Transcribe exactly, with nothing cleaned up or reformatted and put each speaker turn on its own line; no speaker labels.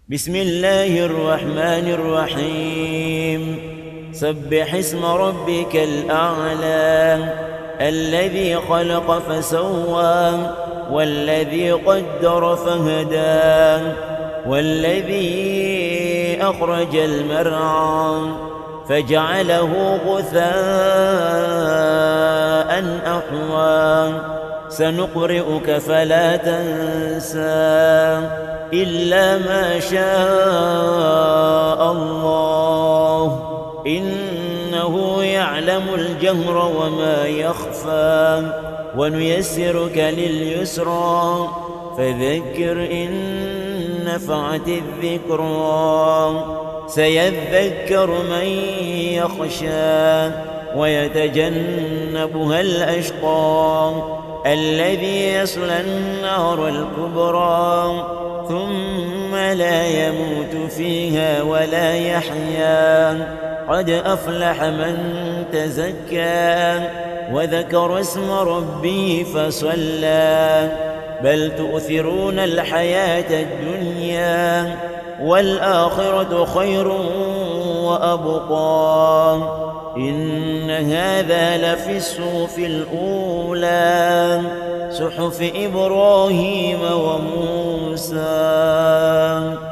بسم الله الرحمن الرحيم. سبح اسم ربك الأعلى الذي خلق فسوى والذي قدر فهدى والذي أخرج المرعى فجعله غثاء أحوى سنقرئك فلا تنسى إلا ما شاء الله إنه يعلم الجهر وما يخفى ونيسرك لليسرى فذكر إن نفعت الذكرى سيذكر من يخشى ويتجنبها الأشقى الذي يصلى النار الكبرى ثم لا يموت فيها ولا يحيا قد أفلح من تزكى وذكر اسم ربه فصلى بل تؤثرون الحياة الدنيا والآخرة خير وأبقى إن هذا لفي الصحف الأولى صحف إبراهيم وموسى.